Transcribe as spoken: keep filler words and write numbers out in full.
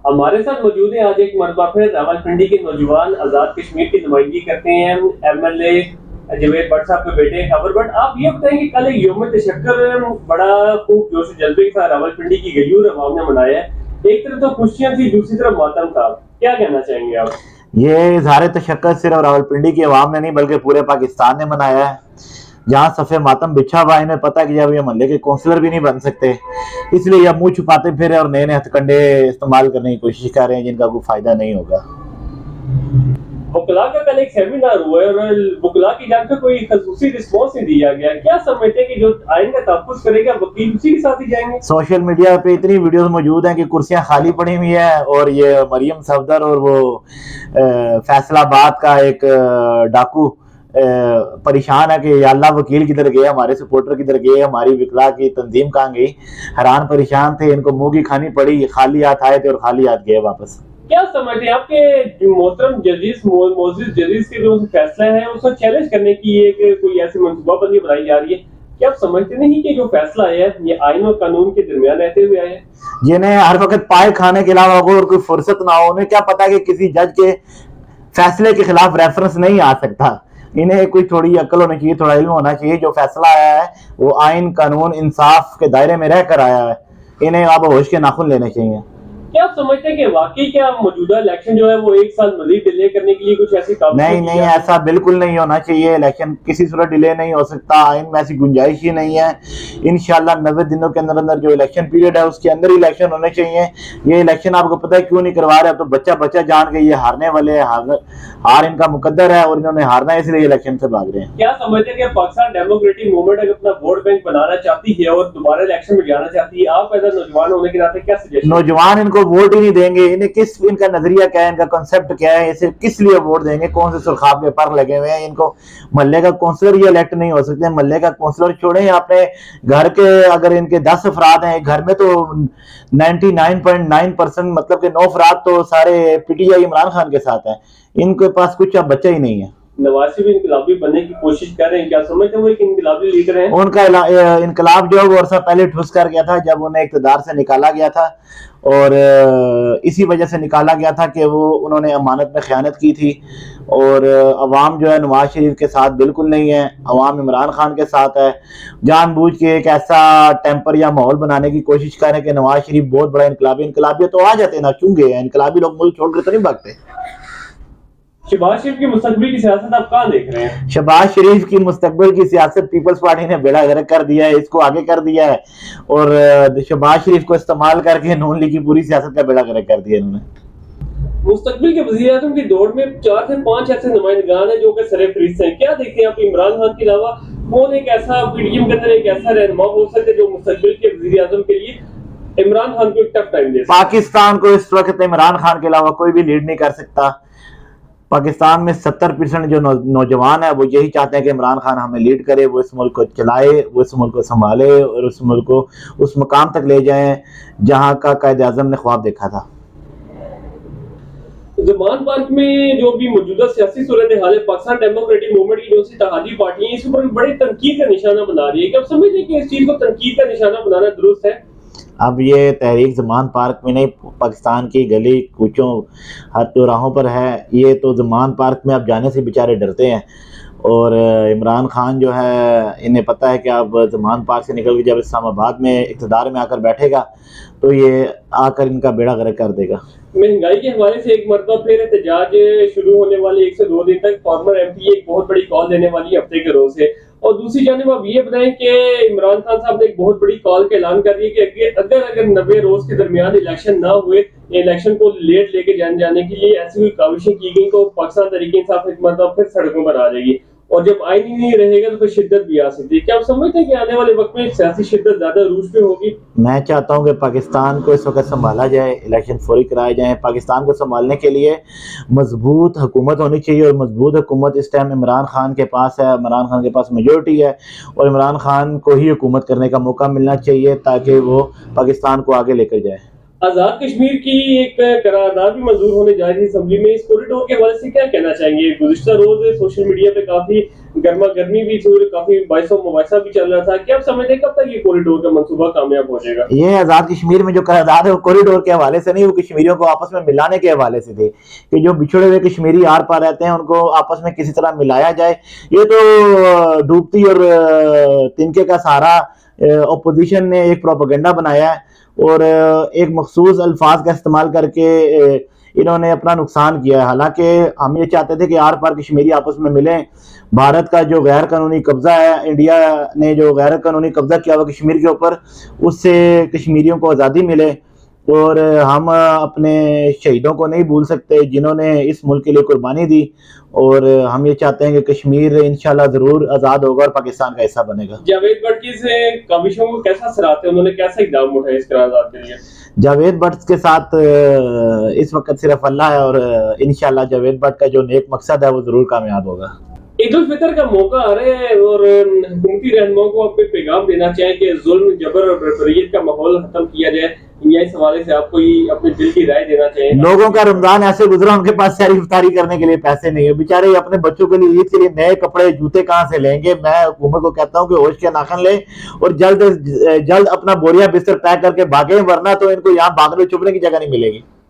हमारे साथ मौजूद है आज एक मरतबा फिर रावलपिंडी के नौजवान आजाद कश्मीर की नुमाइंदगी करते हैं एमएलए जवेद भट्ट साहब के बेटे खबर भट्ट। आप ये बताएं कि कल एक यौम तशक्कुर बड़ा खूब जोश जज्बे के साथ रावलपिंडी की गयूर अवाम ने मनाया है। एक तरफ तो खुशियां थी, दूसरी तरफ मातम था, क्या कहना चाहेंगे आप? ये इज़हार तशक्कुर सिर्फ रावलपिंडी की अवाम ने नहीं बल्कि पूरे पाकिस्तान ने मनाया है। जहाँ सफ़े मातम बिछा हुआ, इन्हें पता है कि जब ये मोहल्ले के काउंसलर भी नहीं बन सकते, इसलिए ये मुंह छुपाते फिर और नए नए हथकंडे इस्तेमाल करने की कोशिश कर रहे हैं जिनका कोई फायदा नहीं होगा। वकला का कल एक सेमिनार हुआ है और वकला की जान पे कोई खसूसी रिस्पॉन्स नहीं दिया गया। क्या समझते हैं कि जो आइन का तहफ़्फ़ुज़ करेगा वकील उसी के साथ ही जाएंगे? सोशल मीडिया पे इतनी वीडियोस मौजूद हैं कि कुर्सियां खाली पड़ी हुई हैं और ये मरियम सफदर और वो फैसलाबाद का एक डाकू परेशान है कि अल्लाह वकील किधर गए, हमारे सपोर्टर किधर गए, हमारी विकला की तंजीम कहाँ गई। हैरान परेशाान थे, इनको मुंह की खानी पड़ी, खाली हाथ आए थे और खाली हाथ गए वापस। क्या समझते हैं आपके मोहतरम जजीज मोजिज जजीज के जो फैसला है उसको चैलेंज करने की एक कोई ऐसी मनसूबाबंदी बनाई जा रही है? क्या आप समझते नहीं कि जो फैसला आया है ये आइन और कानून के दरमियान रहते हुए आया है? जिन्हें हर वक्त पाए खाने के अलावा और कोई फुर्सत ना हो, उन्हें क्या पता कि किसी जज के फैसले के खिलाफ रेफरेंस नहीं आ सकता। इन्हें कोई थोड़ी अक्ल होनी चाहिए, थोड़ा इल्म होना चाहिए। जो फैसला आया है वो आइन कानून इंसाफ के दायरे में रहकर आया है, इन्हें अब होश के नाखून लेने चाहिए। क्या आप समझते हैं कि वाकई क्या मौजूदा इलेक्शन जो है वो एक साल मजीद डिले करने के लिए कुछ ऐसी काम? नहीं नहीं, ऐसा बिल्कुल नहीं होना चाहिए। इलेक्शन किसी सूरत डिले नहीं हो सकता, आइन में ऐसी गुंजाइश ही नहीं है। इंशाल्लाह नब्बे दिनों के अंदर अंदर जो इलेक्शन पीरियड है उसके अंदर ही इलेक्शन होने चाहिए। ये इलेक्शन आपको पता है क्यों नहीं करवा रहे? तो बच्चा बच्चा जान के ये हारने वाले हैं, हार, हार इनका मुकद्दर है और इन्होंने हारना है, इसलिए इलेक्शन से भाग रहे हैं। क्या समझते हैं कि पाकिस्तान डेमोक्रेटिक मूवमेंट अगर अपना वोट बैंक बनाना चाहती है और दोबारा इलेक्शन में जाना चाहती है, आप एज नौजवान होने के नाते क्या सजेशन? नौजवान इनको वोट ही नहीं देंगे। इन्हें किस, इनका नजरिया क्या है, इनका कॉन्सेप्ट क्या है, इसे किस लिए वोट देंगे? कौन से सुरखाब के पर लगे हुए हैं? इनको मोहल्ले का काउंसलर ही इलेक्ट नहीं हो सकते। मोहल्ले का काउंसलर छोड़े, अपने घर के अगर इनके दस अफराद हैं घर में तो निन्यानवे पॉइंट नौ परसेंट मतलब के नौ अफराद तो सारे पीटीआई इमरान खान के साथ हैं। इनके पास कुछ अब बच्चा ही नहीं है। नवाज शरीफ इनकलाबी बनने की कोशिश कर रहे हैं, क्या समझते हैं वो एक इनकलाबी लीडर हैं? उनका इनकलाब जो है वो अरसा पहले ठुस कर गया था जब उन्हें इक़्तिदार से निकाला गया था, और इसी वजह से निकाला गया था कि वो उन्होंने अमानत में ख़यानत की थी। और अवाम जो है नवाज शरीफ के साथ बिल्कुल नहीं है, अवाम इमरान खान के साथ है। जानबूझ के एक ऐसा टेम्पर या माहौल बनाने की कोशिश कर रहे हैं कि नवाज शरीफ बहुत बड़ा इनकलाबी इनकलाबी तो आ जाते ना, क्यों गए? इनकलाबी लोग मुल्क छोड़ कर तो नहीं भागते। शहबाज शरीफ की मुस्तकबिल की सियासत आप कहाँ देख रहे हैं? शहबाज शरीफ की मुस्तकबिल की सियासत पीपल्स पार्टी ने बेड़ा गर्क कर दिया है, इसको आगे कर दिया है और शहबाज शरीफ को इस्तेमाल करके नून लीग की पूरी सियासत का बेड़ा गर्क कर दिया इन्होंने। मुस्तकबिल के वज़ीर आज़म की दौड़ में चार से पांच ऐसे नुमाइंदगान हैं जो कि सरे-फहरिस्त हैं। क्या देखते हैं आप इमरान खान के अलावा कौन एक ऐसा पीडीएम के अंदर एक ऐसा रहनुमा हो सकता है जो मुस्तकबिल के वज़ीर आज़म के लिए इमरान खान को एक टफ टाइम दे? पाकिस्तान को इस वक्त इमरान खान के अलावा कोई भी लीड नहीं कर सकता। पाकिस्तान में सत्तर परसेंट जो नौ, नौजवान है वो यही चाहते हैं कि इमरान खान हमें लीड करे, वो इस मुल्क को चलाए, वो इस मुल्क को संभाले और उस मुल्क को उस मुकाम तक ले जाएं जहां का कायद आज़म ने ख्वाब देखा था। ज़मान पार्क में जो भी मौजूदा सियासी सूरत हाल है, पाकिस्तान डेमोक्रेटिक मूवमेंट की जो सी इत्तेहादी पार्टी है, इस पर बड़े तनकीद का निशाना बना रही है। क्या आप समझते हैं कि इस चीज को तनकीद का निशाना बनाना दुरुस्त है? अब ये तहरीक ज़मान पार्क में नहीं, पाकिस्तान की गली कूचों हर चौराहों पर है। ये तो ज़मान पार्क में अब जाने से बेचारे डरते हैं और इमरान खान जो है इन्हें पता है कि अब ज़मान पार्क से निकल के जब इस्लामाबाद में इक़्तिदार में आकर बैठेगा तो ये आकर इनका बेड़ा गर्क कर देगा। महंगाई के हवाले से एक मरतबा फिर एहतजाज शुरू होने वाले एक से दो दिन तक फॉर्मर एमपी एक बहुत बड़ी कॉल देने वाली हफ्ते के रोज है। और दूसरी जानिब आप ये बताएं कि इमरान खान साहब ने एक बहुत बड़ी कॉल का ऐलान कर दिया कि अगर अगर नब्बे रोज के दरमियान इलेक्शन ना हुए, इलेक्शन को लेट लेके जाने जाने के लिए ऐसी कोई काविशें की गई तो पाकिस्तान तहरीक इंसाफ एक मरतबा फिर सड़कों पर आ जाएगी और जब आइन ही नहीं रहेगा तो फिर शिद्दत भी आ सकती है। क्या आप समझते हैं कि आने वाले वक्त में सियासी शिद्दत ज्यादा रूज पे होगी? मैं चाहता हूं कि पाकिस्तान को इस वक्त संभाला जाए, इलेक्शन फौरी कराए जाएं। पाकिस्तान को संभालने के लिए मजबूत हुकूमत होनी चाहिए और मजबूत हुकूमत इस टाइम इमरान खान के पास है। इमरान खान के पास मेजोरिटी है और इमरान खान को ही हुकूमत करने का मौका मिलना चाहिए ताकि वो पाकिस्तान को आगे लेकर जाए। आजाद कश्मीर की एक करारदाद भी मंजूर होने जा रही है असेंबली में। इस कॉरिडोर के हवाले से क्या कहना चाहेंगे? गुज़िश्ता रोज सोशल मीडिया पे काफी गर्मा गर्मी भी थी और काफी बाइसों मुबासा भी चल रहा था। क्या आप समझते हैं कब तक ये कॉरिडोर का मंसूबा कामयाब हो जाएगा? ये आजाद कश्मीर में जो करारदाद है वो कॉरिडोर के हवाले से नहीं, वो कश्मीरियों को आपस में मिलाने के हवाले से थे कि जो बिछड़े हुए कश्मीरी आर पार रहते हैं उनको आपस में किसी तरह मिलाया जाए। ये तो डूबती और तिनके का सहारा अपोजिशन ने एक प्रोपेगेंडा बनाया है और एक मखसूस अल्फाज का इस्तेमाल करके इन्होंने अपना नुकसान किया है। हालांकि हम ये चाहते थे कि आर पार कश्मीरी आपस में मिलें। भारत का जो गैर कानूनी कब्जा है, इंडिया ने जो गैर कानूनी कब्जा किया हुआ कश्मीर के ऊपर, उससे कश्मीरियों को आज़ादी मिले। और हम अपने शहीदों को नहीं भूल सकते जिन्होंने इस मुल्क के लिए कुर्बानी दी। और हम ये चाहते हैं कि कश्मीर इंशाल्लाह जरूर आज़ाद होगा और पाकिस्तान का हिस्सा बनेगा। जावेद भट्ट की से काविशों को कैसा सराहते हैं, उन्होंने कैसे इकदाम उठाए इस करारदाद के लिए? जावेद भट्ट के साथ इस वक्त सिर्फ अल्लाह है और इंशाल्लाह जावेद भट्ट का जो नेक मकसद है वो जरूर कामयाब होगा। ईद उल फितर का मौका आ रहा है और हुकूमती रहनुमाओं को आप पैगाम देना चाहें कि जुल्म, जबर और बर्बरियत का माहौल खत्म किया जाए, इस हवाले से आपको अपने दिल की राय देना चाहिए? लोगों का रमजान ऐसे गुजरा, उनके पास सारी इफ्तारी करने के लिए पैसे नहीं है, बेचारे अपने बच्चों के लिए ईद के लिए नए कपड़े जूते कहाँ से लेंगे? मैं हुकूमत को कहता हूँ कि होश के नाखन ले और जल्द जल्द अपना बोरिया बिस्तर पैक करके भागे, वरना तो इनको यहाँ भागने छुपने की जगह नहीं मिलेगी।